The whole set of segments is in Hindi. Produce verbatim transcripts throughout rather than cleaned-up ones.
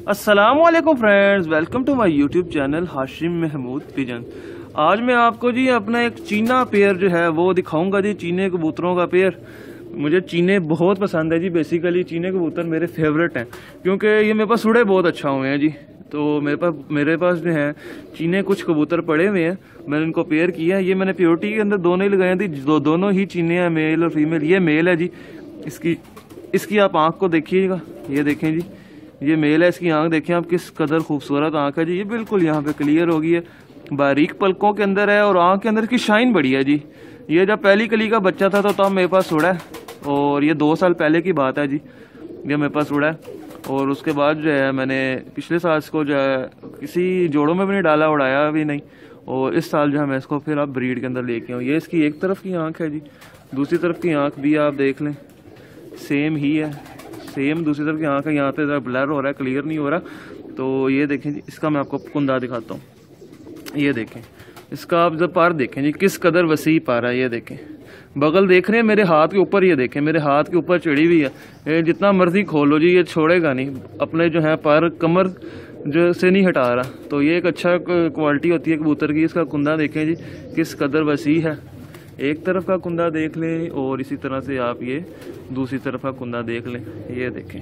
अस्सलामुअलैकुम friends, welcome to my YouTube channel Hashim Mahmood pigeon. आज मैं आपको जी अपना एक चीना पेयर जो है वो दिखाऊंगा जी, चीने कबूतरों का पेयर। मुझे चीने बहुत पसंद है जी। बेसिकली चीने कबूतर मेरे फेवरेट हैं क्योंकि ये मेरे पास उड़े बहुत अच्छा हुए हैं जी। तो मेरे पास मेरे पास जो है चीने कुछ कबूतर पड़े हुए हैं, मैंने इनको पेयर किया है। ये मैंने प्योरिटी के अंदर दोनों ही लगाए थी, दो, दोनों ही चीने हैं, मेल और फीमेल। ये मेल है जी। इसकी इसकी आप आँख को देखिएगा, ये देखें जी, ये मेल है। इसकी आंख देखें आप, किस कदर खूबसूरत आंख है जी। ये बिल्कुल यहाँ पे क्लियर हो गई है, बारीक पलकों के अंदर है और आंख के अंदर की शाइन बड़ी है जी। ये जब पहली कली का बच्चा था तो तब मेरे पास उड़ा है, और ये दो साल पहले की बात है जी, ये मेरे पास उड़ा है। और उसके बाद जो है मैंने पिछले साल इसको जो है किसी जोड़ों में भी नहीं डाला, उड़ाया भी नहीं। और इस साल जो है मैं इसको फिर आप ब्रीड के अंदर लेके आऊँ। ये इसकी एक तरफ की आँख है जी, दूसरी तरफ की आँख भी आप देख लें, सेम ही है, सेम दूसरी तरफ की आँख है। यहाँ पे ज़रा ब्लर हो रहा है, क्लियर नहीं हो रहा। तो ये देखें जी, इसका मैं आपको कुंदा दिखाता हूँ। ये देखें इसका, आप जब पार देखें जी किस कदर वसी पार है। ये देखें बगल देख रहे हैं मेरे हाथ के ऊपर, ये देखें मेरे हाथ के ऊपर चढ़ी हुई है। ये जितना मर्जी खोलो जी, ये छोड़ेगा नहीं अपने जो है पार, कमर जो से नहीं हटा रहा। तो ये एक अच्छा क्वालिटी होती है कबूतर की। इसका कुंदा देखें जी किस कदर वसी है। एक तरफ का कुंदा देख लें और इसी तरह से आप ये दूसरी तरफ का कुंदा देख लें। ये देखें,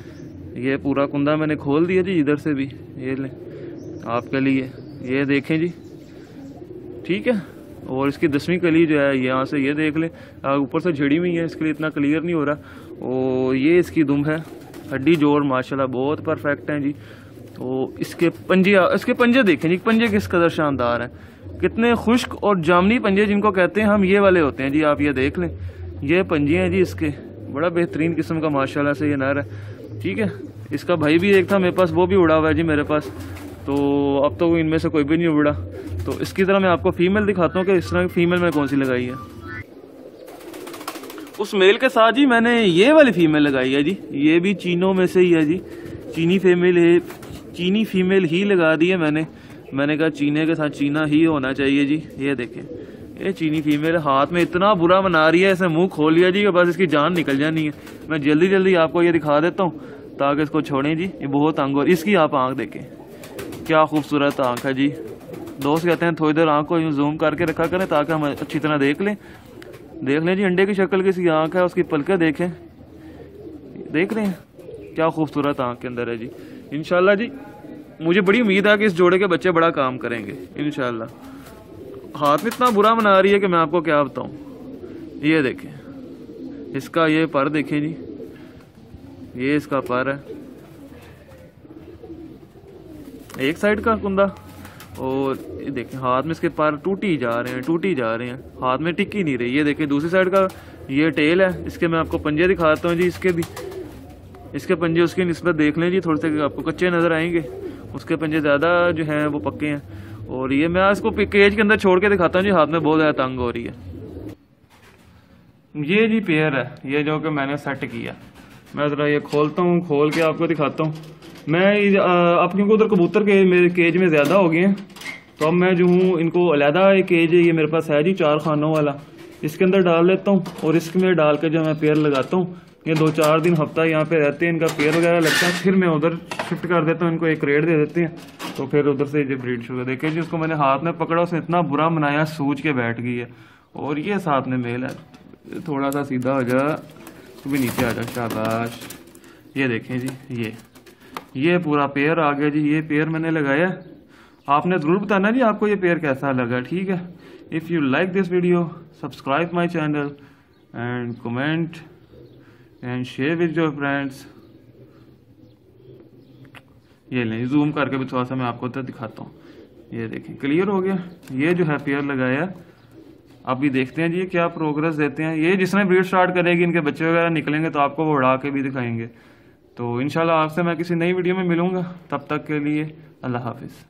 ये पूरा कुंदा मैंने खोल दिया जी इधर से भी, ये लें आपके लिए, ये देखें जी, ठीक है। और इसकी दसवीं कली जो है यहाँ से ये देख लें, ऊपर से झड़ी हुई है, इसके लिए इतना क्लियर नहीं हो रहा। और ये इसकी दुम है, हड्डी जोड़ माशाल्लाह बहुत परफेक्ट हैं जी। तो इसके पंजे, इसके पंजे देखें जी, पंजे किस कदर शानदार हैं, कितने खुश्क और जामनी पंजे जिनको कहते हैं हम, ये वाले होते हैं जी। आप ये देख लें, ये पंजे हैं जी इसके, बड़ा बेहतरीन किस्म का माशाल्लाह से ये नर है, ठीक है। इसका भाई भी एक था मेरे पास, वो भी उड़ा हुआ है जी मेरे पास। तो अब तो इनमें से कोई भी नहीं उड़ा। तो इसकी तरह मैं आपको फीमेल दिखाता हूँ कि इस तरह की फीमेल मैंने कौन सी लगाई है। उस मेल के साथ जी मैंने ये वाली फीमेल लगाई है जी, ये भी चीनों में से ही है जी, चीनी फीमेल है, चीनी फीमेल ही लगा दी है मैंने। मैंने कहा चीने के साथ चीना ही होना चाहिए जी। ये देखें, ये चीनी फीमेल हाथ में इतना बुरा बना रही है, इसने मुंह खोल लिया जी कि बस इसकी जान निकल जानी है। मैं जल्दी जल्दी आपको ये दिखा देता हूँ ताकि इसको छोड़ें जी। ये बहुत अंग, और इसकी आप आंख देखें, क्या खूबसूरत आंख है जी। दोस्त कहते हैं थोड़ी देर आंख को यूँ जूम करके रखा करें ताकि हम अच्छी तरह देख लें। देख लें जी, अंडे की शक्ल की इसकी आंख है, उसकी पलकें देखें, देख रहे हैं क्या खूबसूरत आंख के अंदर है जी। इंशाल्लाह जी मुझे बड़ी उम्मीद है कि इस जोड़े के बच्चे बड़ा काम करेंगे इंशाल्लाह। हाथ में इतना बुरा बना रही है कि मैं आपको क्या बताऊं। ये देखें इसका, ये पर देखें जी, ये इसका पर है, एक साइड का कुंदा। और ये देखें हाथ में इसके पर टूटी जा रहे हैं, टूटी जा रहे हैं, हाथ में टिक ही नहीं रही। ये देखें दूसरी साइड का ये टेल है, इसके मैं आपको पंजे दिखाता हूँ जी। इसके भी, इसके पंजे उसकी निस्बत देख लें जी, थोड़े से आपको कच्चे नजर आएंगे, उसके पंजे ज़्यादा जो हैं वो पक्के हैं। और ये मैं इसको केज के अंदर छोड़ के दिखाता हूँ जी, हाथ में बहुत ज़्यादा तंग हो रही है। ये जी पेयर है, ये जो कि मैंने सेट किया। मैं ज़रा ये खोलता हूँ, खोल के आपको दिखाता हूँ। मैं अब क्योंकि उधर कबूतर के मेरे केज में ज़्यादा हो गए हैं, तो अब मैं जो हूँ इनको अलहदा एक केज है, ये मेरे पास है जी चार खानों वाला, इसके अंदर डाल लेता हूँ। और इसमें डाल के जो मैं पेयर लगाता हूँ, ये दो चार दिन हफ्ता यहाँ पे रहते हैं, इनका पेयर वगैरह लगता है, फिर मैं उधर शिफ्ट कर देता हूँ, इनको एक रेट दे देते हैं, तो फिर उधर से ये ब्रीड शुरू। देखे जी उसको मैंने हाथ में पकड़ा, उसने इतना बुरा बनाया, सूझ के बैठ गई है। और ये साथ में मेल है, थोड़ा सा सीधा हो जा, तो भी नीचे आ जा, शाबाश। ये देखें जी, ये ये पूरा पेयर आ गया जी। ये पेयर मैंने लगाया, आपने ज़रूर बताना जी आपको ये पेयर कैसा लगा, ठीक है। If you like this video, subscribe my channel and comment and share with your friends. ये लें, जूम करके भी थोड़ा सा मैं आपको तो दिखाता हूँ। ये देखें क्लियर हो गया। ये जो है पेयर लगाया, अभी देखते हैं जी ये क्या प्रोग्रेस देते हैं। ये जिसने ब्रीड स्टार्ट करेगी, इनके बच्चे वगैरह निकलेंगे तो आपको वो उड़ा के भी दिखाएंगे। तो इंशाल्लाह आपसे मैं किसी नई वीडियो में मिलूंगा, तब तक के लिए अल्लाह हाफिज़।